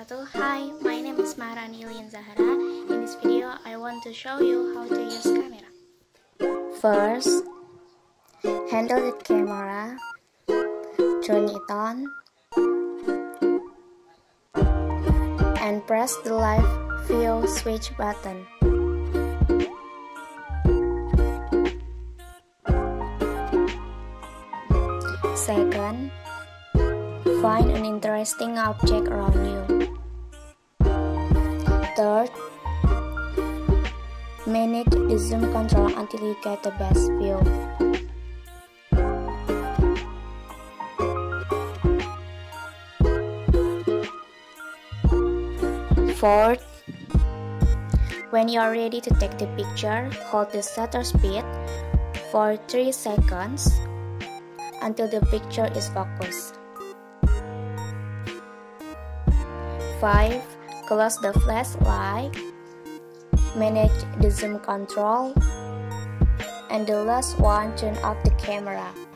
wabarakatuh. Hi, my name is Maharani Lin Zahara. In this video, I want to show you how to use camera. First, handle the camera, turn it on, and press the live view switch button. Second, find an interesting object around you. Third, manage the zoom control until you get the best view. Fourth, when you are ready to take the picture, hold the shutter speed for 3 seconds until the picture is focused. 5. Close the flashlight, manage the zoom control, and the last one, turn off the camera.